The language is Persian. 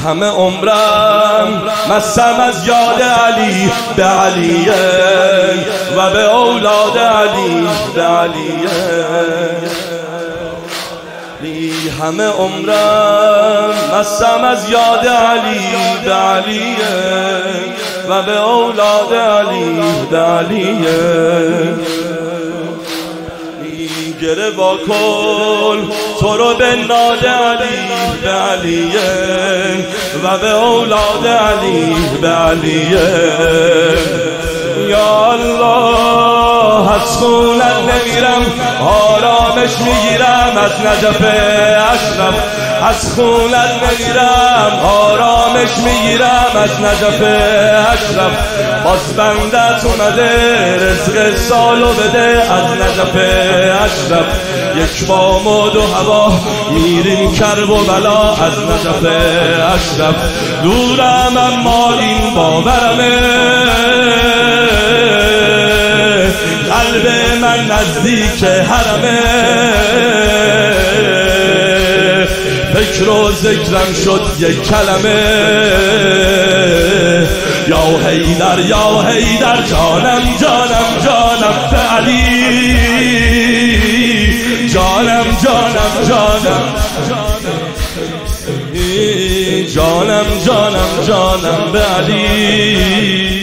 همه عمرم مستم از یاد علی به علیه و به اولاد علی به علیه. همه عمرم مستم از یاد علی به علیه و به اولاد علی به علیه. گره با کل تو رو به ناد علی به علیه و به اولاد علی به علیه. یا الله از خونت نمیرم آرامش میگیرم از نجف اشرف. از خونت نمیرم آرامش میگیرم از نجف اشرف. باز بندت اومده رزق سالو بده از نجف اشرف. یک بام و دو هوا میریم کرب و بلا از نجف اشرف. دورم اما این باورمه قلب من نزدیک حرمه. فکر و ذکرم شد یک کلمه یا حیدر یا حیدر جانم جانم جانم به علی. جانم جانم جانم جانم جانم جانم به علی.